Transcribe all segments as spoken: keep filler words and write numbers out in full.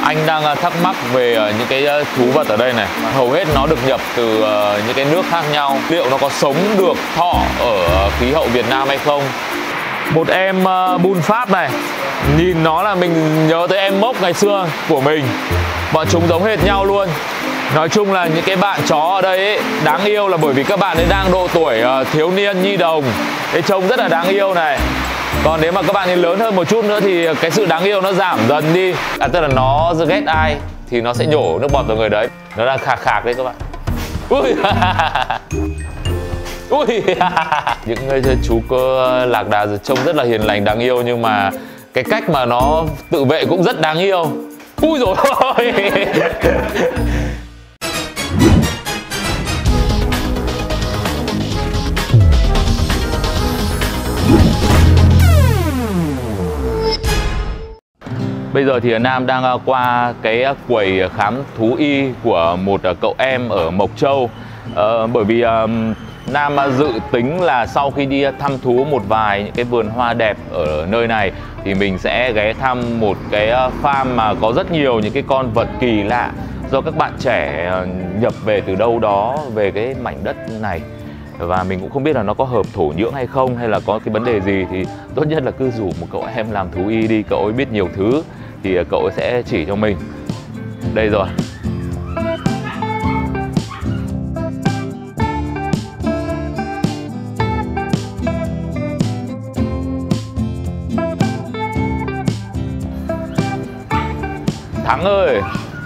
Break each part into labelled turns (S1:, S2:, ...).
S1: Anh đang thắc mắc về những cái thú vật ở đây này. Hầu hết nó được nhập từ những cái nước khác nhau. Liệu nó có sống được thọ ở khí hậu Việt Nam hay không? Một em bun Pháp này, nhìn nó là mình nhớ tới em mốc ngày xưa của mình. Bọn chúng giống hệt nhau luôn. Nói chung là những cái bạn chó ở đây ấy, đáng yêu là bởi vì các bạn ấy đang độ tuổi thiếu niên nhi đồng. Thế trông rất là đáng yêu này. Còn nếu mà các bạn ấy lớn hơn một chút nữa thì cái sự đáng yêu nó giảm dần đi. À, tức là nó ghét ai thì nó sẽ nhổ nước bọt vào người đấy. Nó đang khạc khạc đấy các bạn. Ui. Ui. Những chú cơ lạc đà trông rất là hiền lành đáng yêu, nhưng mà cái cách mà nó tự vệ cũng rất đáng yêu. Ui dồi ôi. Bây giờ thì Nam đang qua cái quầy khám thú y của một cậu em ở Mộc Châu. ờ, Bởi vì uh, Nam dự tính là sau khi đi thăm thú một vài những cái vườn hoa đẹp ở nơi này thì mình sẽ ghé thăm một cái farm mà có rất nhiều những cái con vật kỳ lạ do các bạn trẻ nhập về từ đâu đó về cái mảnh đất này. Và mình cũng không biết là nó có hợp thổ nhưỡng hay không, hay là có cái vấn đề gì, thì tốt nhất là cứ rủ một cậu em làm thú y đi. Cậu ấy biết nhiều thứ thì cậu ấy sẽ chỉ cho mình. Đây rồi. Thắng ơi.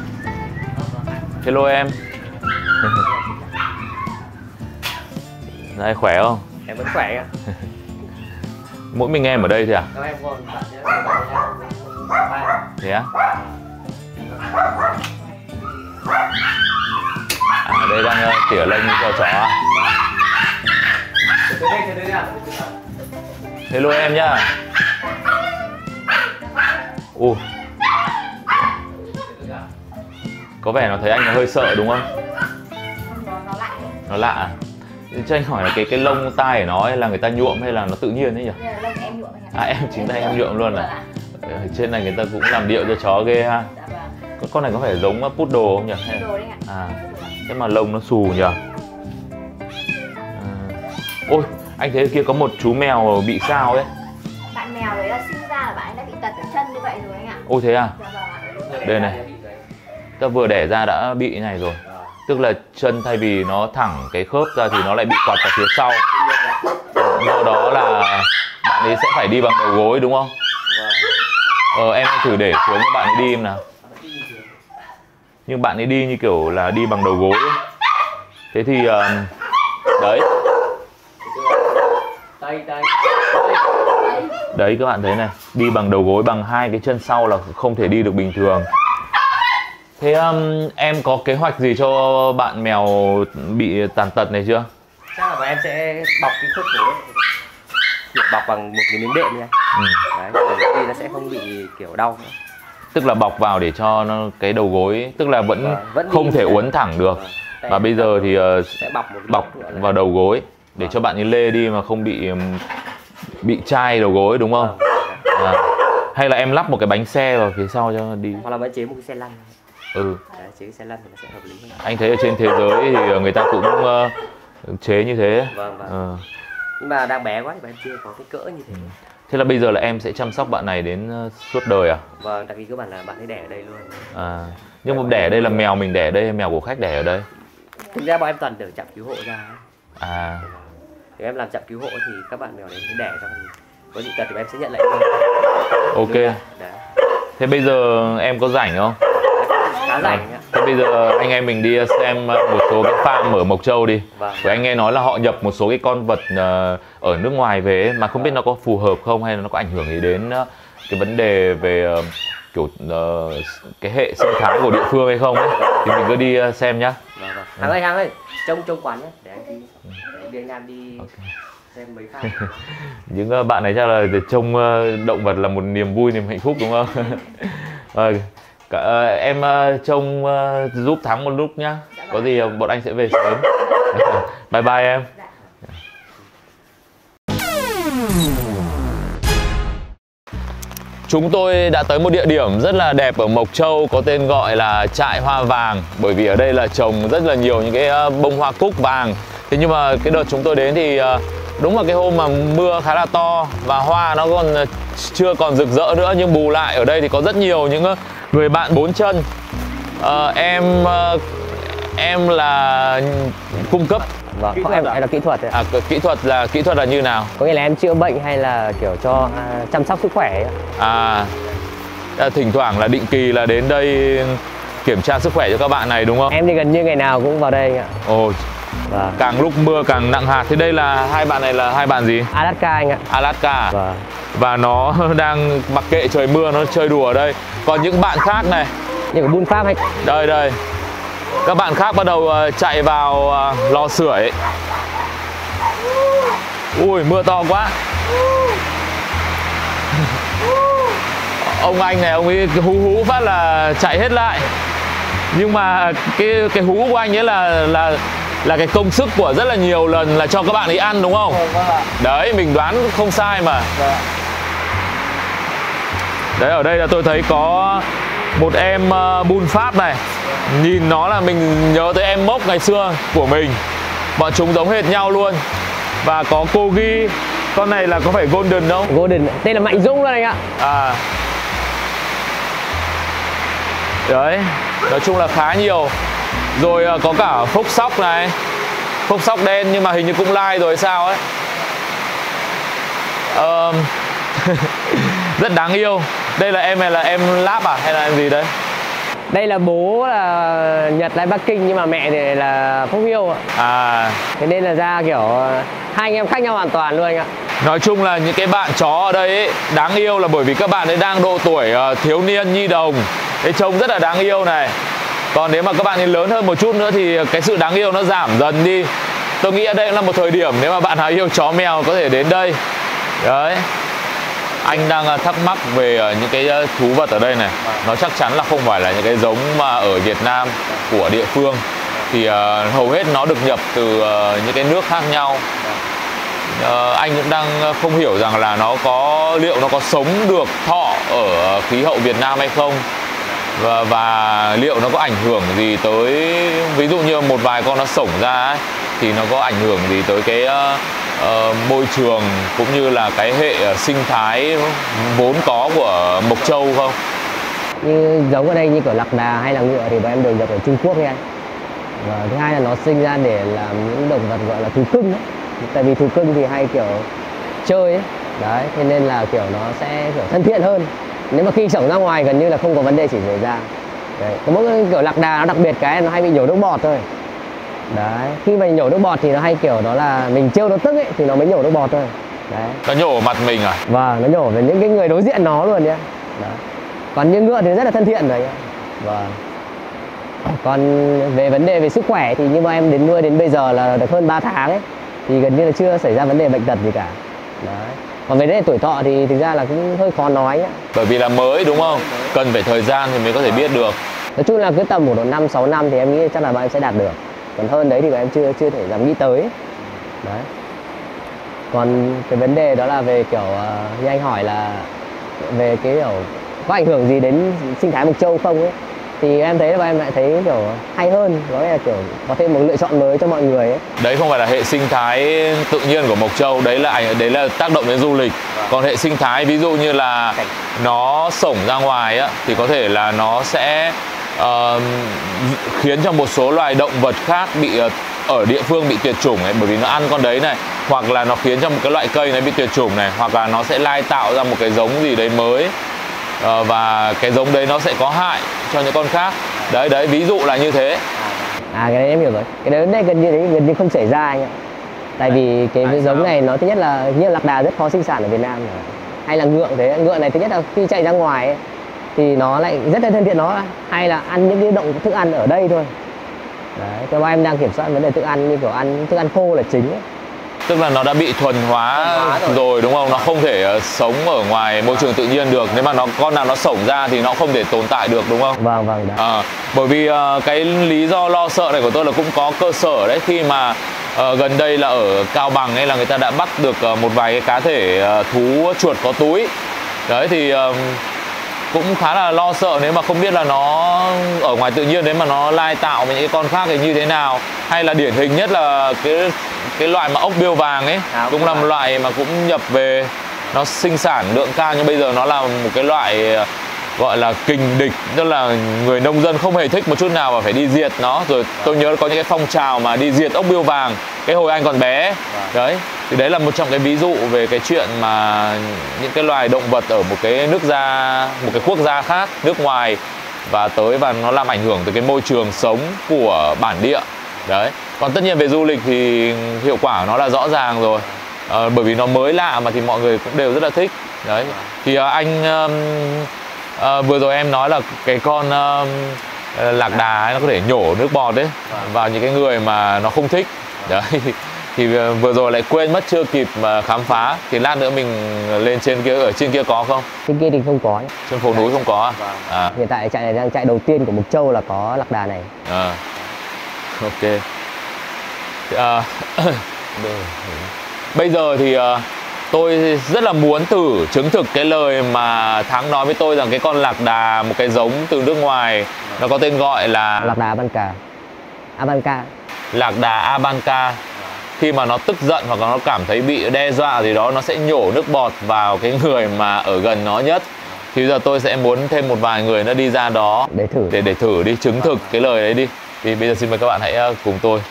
S1: Hello em. Đây, khỏe không?
S2: Em vẫn khỏe ạ.
S1: Mỗi mình em ở đây thôi à?
S2: Em còn bạn
S1: thế á? À, đây đang uh, tỉa lông cho chó à? Hello em nhá. Ồ. Có vẻ nó thấy anh nó hơi sợ đúng không?
S3: Nó lạ.
S1: Nó lạ à? Cho anh hỏi là cái cái lông tai của nó ấy là người ta nhuộm hay là nó tự nhiên đấy nhỉ?
S3: Lông em nhuộm anh ạ.
S1: À, em chính tay em nhuộm luôn à? Ở trên này người ta cũng làm điệu cho chó ghê ha.
S3: Dạ vâng.
S1: Con này có phải giống poodle không nhỉ?
S3: Poodle đấy ạ.
S1: À, thế mà lông nó xù nhỉ? À. Ôi, anh thấy kia có một chú mèo bị sao đấy.
S3: Bạn mèo đấy là sinh ra là bạn ấy đã bị tật ở chân như vậy rồi anh ạ.
S1: Ôi thế à?
S3: Dạ vâng ạ.
S1: Đây này. Ta vừa đẻ ra đã bị như này rồi. Tức là chân thay vì nó thẳng cái khớp ra thì nó lại bị quặt vào phía sau. Do đó là bạn ấy sẽ phải đi bằng đầu gối đúng không? Ờ, em thử để xuống cho bạn ấy đi em nào. Nhưng bạn ấy đi như kiểu là đi bằng đầu gối ấy. Thế thì uh, đấy. Đấy các bạn thấy này, đi bằng đầu gối, bằng hai cái chân sau là không thể đi được bình thường. Thế um, em có kế hoạch gì cho bạn mèo bị tàn tật này chưa?
S2: Chắc là em sẽ bọc cái khớp gối, kiểu bọc bằng một cái miếng đệm nha. Ừ. Đấy, thì nó sẽ không bị kiểu đau nữa.
S1: Tức là bọc vào để cho nó cái đầu gối, tức là vẫn,
S2: vâng, vẫn
S1: không thể uốn thẳng được. Vâng. Và bây giờ thì uh,
S2: sẽ bọc, một
S1: bọc vào đầu gối để vâng. cho bạn ấy lê đi mà không bị um, bị chai đầu gối đúng không? Vâng. À, hay là em lắp một cái bánh xe vào phía sau cho đi.
S2: Hoặc là vẫn chế một cái xe lăn.
S1: Ừ.
S2: Đấy, chế cái xe lăn thì nó sẽ hợp lý hơn.
S1: Anh thấy ở trên thế giới thì người ta cũng uh, chế như thế.
S2: Vâng, vâng.
S1: À.
S2: Nhưng mà đang bé quá thì em chưa có cái cỡ như thế. Ừ.
S1: Thế là bây giờ là em sẽ chăm sóc bạn này đến uh, suốt đời à?
S2: Vâng, đặc biệt các bạn là bạn ấy đẻ ở đây luôn.
S1: À. Nhưng mà đẻ ở đây là mèo mình đẻ ở đây hay mèo của khách đẻ ở đây?
S2: Thực ra bọn em toàn từ trạm cứu hộ ra.
S1: À.
S2: Thì em làm trạm cứu hộ thì các bạn mèo đến đẻ xong thì có dị tật thì em sẽ nhận lại luôn.
S1: Ok. Thế bây giờ em có rảnh không?
S2: Khá rảnh ạ.
S1: Thế bây giờ anh em mình đi xem một số cái farm ở Mộc Châu đi.
S2: Vâng.
S1: Bởi anh nghe nói là họ nhập một số cái con vật ở nước ngoài về ấy, mà không biết nó có phù hợp không hay là nó có ảnh hưởng gì đến cái vấn đề về kiểu uh, cái hệ sinh thái của địa phương hay không ấy. Thì mình cứ đi xem nhá.
S2: Vâng, vâng. Thằng ơi, thằng ơi, trông trông quán nhé, để anh đi, để anh Nam đi okay. Xem mấy farm.
S1: Những bạn này chắc là trông động vật là một niềm vui, niềm hạnh phúc đúng không? Rồi. Cả, uh, em uh, trông uh, giúp Thắng một lúc nhá. Có gì uh, bọn anh sẽ về sớm. Bye bye em. Chúng tôi đã tới một địa điểm rất là đẹp ở Mộc Châu có tên gọi là trại hoa vàng. Bởi vì ở đây là trồng rất là nhiều những cái bông hoa cúc vàng. Thế nhưng mà cái đợt chúng tôi đến thì đúng là cái hôm mà mưa khá là to và hoa nó còn chưa còn rực rỡ nữa. Nhưng bù lại ở đây thì có rất nhiều những người bạn bốn chân. à, Em em là cung cấp.
S2: Vâng, kỹ em, em là kỹ thuật.
S1: À, kỹ thuật là kỹ thuật là như nào?
S2: Có nghĩa là em chữa bệnh hay là kiểu cho à, chăm sóc sức khỏe ấy.
S1: À, thỉnh thoảng là định kỳ là đến đây kiểm tra sức khỏe cho các bạn này đúng không?
S2: Em thì gần như ngày nào cũng vào đây ạ.
S1: Ồ,
S2: vâng.
S1: Càng lúc mưa càng nặng hạt. Thế đây là hai bạn này là hai bạn gì?
S2: Alaska anh ạ.
S1: Alaska.
S2: Vâng.
S1: Và nó đang mặc kệ trời mưa, nó chơi đùa ở đây. Còn những bạn khác này,
S2: những cái bun pháp anh.
S1: Đây đây. Các bạn khác bắt đầu chạy vào lò sưởi. Ui, mưa to quá. Ông anh này, ông ấy hú hú phát là chạy hết lại. Nhưng mà cái cái hú của anh ấy là là là cái công sức của rất là nhiều lần là cho các bạn ấy ăn đúng không? Đấy, mình đoán không sai mà. Đấy, ở đây là tôi thấy có một em uh, bun Pháp này. Nhìn nó là mình nhớ tới em mốc ngày xưa của mình. Bọn chúng giống hệt nhau luôn. Và có Corgi. Con này là có phải Golden không?
S2: Golden, tên là Mạnh Dũng luôn anh ạ.
S1: À. Đấy, nói chung là khá nhiều. Rồi uh, có cả phốc sóc này. Phốc sóc đen nhưng mà hình như cũng lai rồi sao ấy. uh, Rất đáng yêu. Đây là em này là em Láp à hay là em gì đấy?
S2: Đây là bố là Nhật来Bắc Kinh nhưng mà mẹ thì là Phúc Hiêu ạ.
S1: À.
S2: Thế nên là ra kiểu hai anh em khác nhau hoàn toàn luôn anh ạ.
S1: Nói chung là những cái bạn chó ở đây ấy, đáng yêu là bởi vì các bạn ấy đang độ tuổi uh, thiếu niên nhi đồng. Thế trông rất là đáng yêu này. Còn nếu mà các bạn ấy lớn hơn một chút nữa thì cái sự đáng yêu nó giảm dần đi. Tôi nghĩ ở đây cũng là một thời điểm nếu mà bạn nào yêu chó mèo có thể đến đây. Đấy. Anh đang thắc mắc về những cái thú vật ở đây này. Nó chắc chắn là không phải là những cái giống mà ở Việt Nam của địa phương. Thì uh, hầu hết nó được nhập từ uh, những cái nước khác nhau. uh, Anh cũng đang không hiểu rằng là nó có liệu nó có sống được thọ ở khí hậu Việt Nam hay không. Và, và liệu nó có ảnh hưởng gì tới, ví dụ như một vài con nó sổng ra ấy, thì nó có ảnh hưởng gì tới cái uh, uh, môi trường cũng như là cái hệ sinh thái vốn có của Mộc Châu không?
S2: Như giống ở đây như kiểu lạc đà hay là ngựa thì bọn em đều nhập ở Trung Quốc nha. Và thứ hai là nó sinh ra để làm những động vật gọi là thú cưng ấy. Tại vì thú cưng thì hay kiểu chơi ấy. Đấy, thế nên là kiểu nó sẽ kiểu thân thiện hơn. Nếu mà khi sống ra ngoài gần như là không có vấn đề chỉ xảy ra. Đấy. Có mỗi kiểu lạc đà nó đặc biệt cái nó hay bị nhổ nước bọt thôi. Đấy, khi mà nhổ nước bọt thì nó hay kiểu đó là mình trêu nó tức ấy thì nó mới nhổ nước bọt thôi. Đấy.
S1: Nó nhổ mặt mình à?
S2: Vâng, nó nhổ về những cái người đối diện nó luôn nhá. Đấy. Còn như ngựa thì rất là thân thiện rồi nhá. Vâng. Còn về vấn đề về sức khỏe thì như bọn em đến nuôi đến bây giờ là được hơn ba tháng ấy thì gần như là chưa xảy ra vấn đề bệnh tật gì cả. Đấy. Còn về vấn đề tuổi thọ thì thực ra là cũng hơi khó nói nhá.
S1: Bởi vì là mới đúng không? Cần phải thời gian thì mới có thể biết được.
S2: Nói chung là cứ tầm một năm sáu năm thì em nghĩ chắc là bọn em sẽ đạt được. Còn hơn đấy thì bọn em chưa chưa thể dám nghĩ tới. Đấy. Còn cái vấn đề đó là về kiểu uh, như anh hỏi là về cái kiểu có ảnh hưởng gì đến sinh thái Mộc Châu không ấy, thì em thấy là bọn em lại thấy kiểu hay hơn, có nghĩa là kiểu có thêm một lựa chọn mới cho mọi người ấy.
S1: Đấy không phải là hệ sinh thái tự nhiên của Mộc Châu, đấy là đấy là tác động đến du lịch. Còn hệ sinh thái ví dụ như là nó sổng ra ngoài á thì có thể là nó sẽ uh, khiến cho một số loài động vật khác bị uh, ở địa phương bị tuyệt chủng ấy, bởi vì nó ăn con đấy này, hoặc là nó khiến cho một cái loại cây nó bị tuyệt chủng này, hoặc là nó sẽ lai tạo ra một cái giống gì đấy mới. Uh, và cái giống đấy nó sẽ có hại cho những con khác. Đấy đấy, ví dụ là như thế.
S2: À cái đấy em hiểu rồi. Cái đấy, đấy gần như đấy gần như không xảy ra anh ạ. Tại vì cái Tại giống sao? này nó thứ nhất là như lạc đà rất khó sinh sản ở Việt Nam rồi. Hay là ngựa thế, ngựa này thứ nhất là khi chạy ra ngoài ấy, thì nó lại rất là thân thiện, nó hay là ăn những cái động thức ăn ở đây thôi. Đấy, các em đang kiểm soát vấn đề thức ăn như kiểu ăn thức ăn khô là chính ấy.
S1: Tức là nó đã bị thuần hóa, thuần hóa rồi. rồi đúng không? Nó không thể uh, sống ở ngoài môi trường tự nhiên được. Nếu mà nó con nào nó sổng ra thì nó không thể tồn tại được đúng không?
S2: Vâng vâng đấy.
S1: À, bởi vì uh, cái lý do lo sợ này của tôi là cũng có cơ sở đấy, khi mà uh, gần đây là ở Cao Bằng ấy là người ta đã bắt được uh, một vài cái cá thể uh, thú chuột có túi. Đấy thì uh, cũng khá là lo sợ nếu mà không biết là nó ở ngoài tự nhiên đấy mà nó lai tạo với những cái con khác thì như thế nào. Hay là điển hình nhất là cái cái loại mà ốc biêu vàng ấy, à, cũng là một loại mà cũng nhập về, nó sinh sản lượng cao nhưng bây giờ nó là một cái loại gọi là kình địch, tức là người nông dân không hề thích một chút nào và phải đi diệt nó. Rồi tôi nhớ có những cái phong trào mà đi diệt ốc biêu vàng cái hồi anh còn bé đấy, thì đấy là một trong cái ví dụ về cái chuyện mà những cái loài động vật ở một cái nước gia, một cái quốc gia khác, nước ngoài và tới và nó làm ảnh hưởng tới cái môi trường sống của bản địa đấy. Còn tất nhiên về du lịch thì hiệu quả nó là rõ ràng rồi, à, bởi vì nó mới lạ mà thì mọi người cũng đều rất là thích đấy. Thì à, anh um, à, vừa rồi em nói là cái con um, lạc đà ấy, nó có thể nhổ nước bọt đấy vào những cái người mà nó không thích đấy. Thì vừa rồi lại quên mất chưa kịp mà khám phá, thì lát nữa mình lên trên kia, ở trên kia có không?
S2: Trên kia thì không có.
S1: Trên phố núi không có à? À.
S2: Hiện tại trại này đang trại đầu tiên của Mộc Châu là có lạc đà này.
S1: À. Ok. À, bây giờ thì uh, tôi rất là muốn thử chứng thực cái lời mà Thắng nói với tôi rằng cái con lạc đà, một cái giống từ nước ngoài, nó có tên gọi là
S2: lạc đà Abanca. Abanca.
S1: Lạc đà Abanca. Khi mà nó tức giận hoặc là nó cảm thấy bị đe dọa gì đó, nó sẽ nhổ nước bọt vào cái người mà ở gần nó nhất. Thì giờ tôi sẽ muốn thêm một vài người nó đi ra đó
S2: để thử
S1: để để thử đi, chứng thực cái lời đấy đi. Thì bây giờ xin mời các bạn hãy cùng tôi.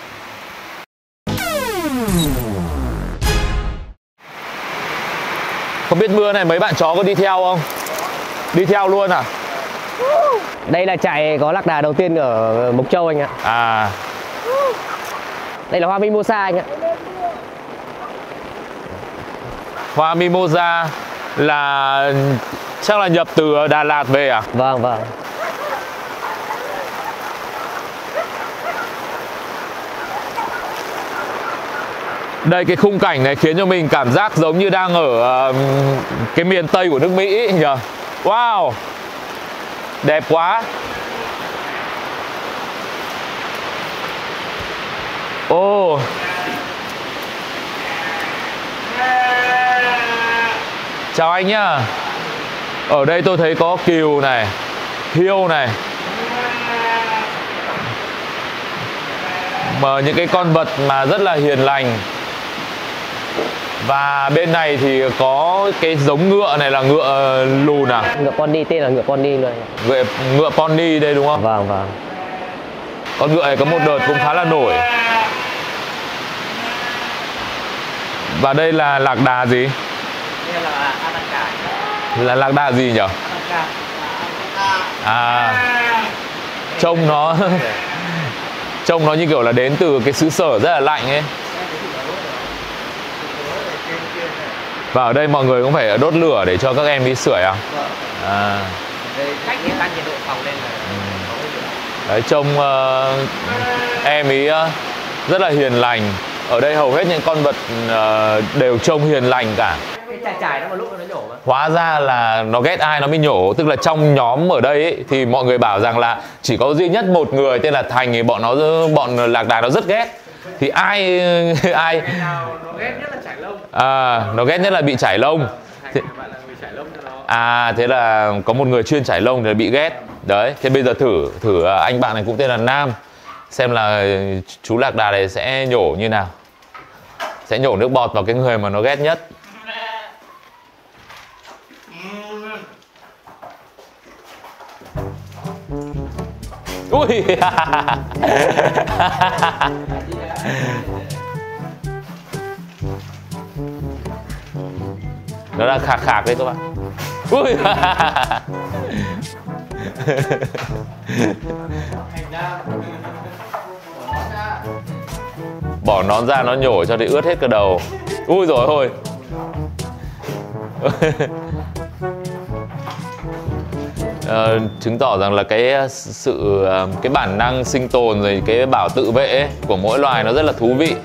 S1: Không biết mưa này mấy bạn chó có đi theo không? Đi theo luôn à?
S2: Đây là trại có lạc đà đầu tiên ở Mộc Châu anh ạ.
S1: À.
S2: Đây là hoa mimosa anh ạ.
S1: Hoa mimosa là chắc là nhập từ Đà Lạt về à?
S2: Vâng vâng.
S1: Đây, cái khung cảnh này khiến cho mình cảm giác giống như đang ở uh, cái miền Tây của nước Mỹ nhỉ? Wow, đẹp quá. Ồ oh. Chào anh nhá. Ở đây tôi thấy có cừu này, hiêu này, mà những cái con vật mà rất là hiền lành. Và bên này thì có cái giống ngựa này là ngựa lùn à?
S2: Ngựa pony, tên là ngựa pony luôn.
S1: Ngựa, ngựa pony đây đúng không?
S2: Vâng vâng.
S1: Con ngựa này có một đợt cũng khá là nổi. Và đây là lạc đà gì?
S2: Đây là Abanca.
S1: Là lạc đà gì nhỉ?
S2: Abanca.
S1: À, trông nó trông nó như kiểu là đến từ cái xứ sở rất là lạnh ấy. Và ở đây mọi người cũng phải đốt lửa để cho các em đi sưởi à? À.
S2: Cách để tăng nhiệt độ phòng lên là
S1: đấy, trông uh, em ý uh, rất là hiền lành. Ở đây hầu hết những con vật uh, đều trông hiền lành cả.
S2: cái trải trải nó một lúc nó nhổ mà.
S1: Hóa ra là nó ghét ai nó mới nhổ. Tức là trong nhóm ở đây ấy, thì mọi người bảo rằng là chỉ có duy nhất một người tên là Thành thì bọn nó bọn lạc đà nó rất ghét. Thì ai ai
S2: nào nó ghét nhất là chải lông.
S1: À, nó ghét nhất là bị chải lông. Thế, à, thế là có một người chuyên chải lông thì bị ghét. Đấy, thế bây giờ thử thử anh bạn này cũng tên là Nam, xem là chú lạc đà này sẽ nhổ như nào. Sẽ nhổ nước bọt vào cái người mà nó ghét nhất. Ui. Nó đang khạc khạc đấy các bạn. Ui. Bỏ nón ra nó nhổ cho thì ướt hết cả đầu. Ui rồi thôi. Uh, chứng tỏ rằng là cái sự uh, cái bản năng sinh tồn rồi cái bảo tự vệ ấy, của mỗi loài nó rất là thú vị.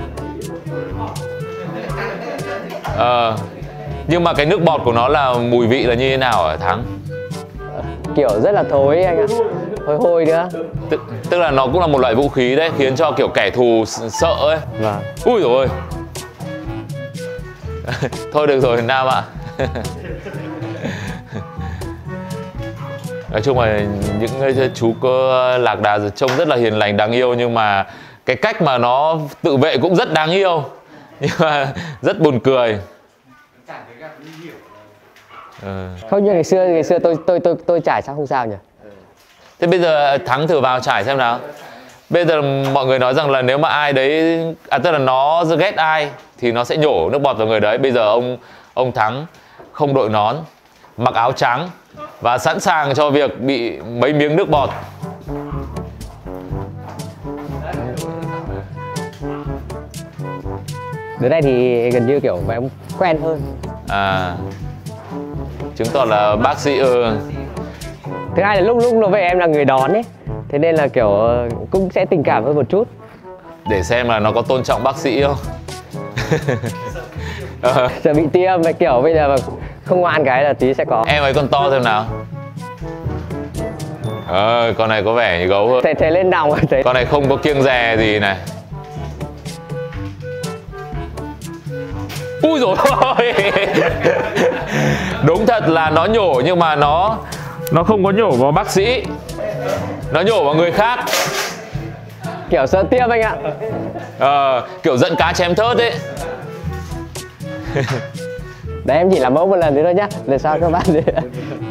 S1: Uh, nhưng mà cái nước bọt của nó là mùi vị là như thế nào hả Thắng?
S2: Kiểu rất là thối anh ạ, hôi hôi nữa.
S1: Tức, tức là nó cũng là một loại vũ khí đấy, khiến cho kiểu kẻ thù sợ ấy.
S2: Vâng.
S1: Ui dồi ôi. Thôi được rồi Nam ạ. Nói chung là những chú cơ lạc đà trông rất là hiền lành đáng yêu, nhưng mà cái cách mà nó tự vệ cũng rất đáng yêu, nhưng mà rất buồn cười.
S2: Ừ. Không, như ngày xưa ngày xưa tôi tôi tôi tôi trải sao không sao nhỉ?
S1: Thế bây giờ Thắng thử vào trải xem nào. Bây giờ mọi người nói rằng là nếu mà ai đấy, à tức là nó ghét ai thì nó sẽ nhổ nước bọt vào người đấy. Bây giờ ông ông Thắng không đội nón, mặc áo trắng và sẵn sàng cho việc bị mấy miếng nước bọt.
S2: Đến đây thì gần như kiểu em quen hơn.
S1: À, chứng tỏ là bác sĩ ừ.
S2: Thứ hai là lúc lúc nó về em là người đón ấy, thế nên là kiểu cũng sẽ tình cảm hơn một chút.
S1: Để xem là nó có tôn trọng bác sĩ không. ờ.
S2: Giờ bị tiêm vậy, kiểu bây giờ mà không ngoan cái là tí sẽ có.
S1: Em ấy con to xem nào. Ờ, con này có vẻ như gấu hơn.
S2: Thế, thế lên đồng thế.
S1: Con này không có kiêng dè gì này. Ui dồi ôi. Đúng thật là nó nhổ nhưng mà nó Nó không có nhổ vào bác sĩ, nó nhổ vào người khác.
S2: Kiểu sợ tiêm anh ạ.
S1: Ờ, kiểu giận cá chém thớt ấy.
S2: Đấy, em chỉ làm mẫu một lần thế thôi nhá. Lần sau các bạn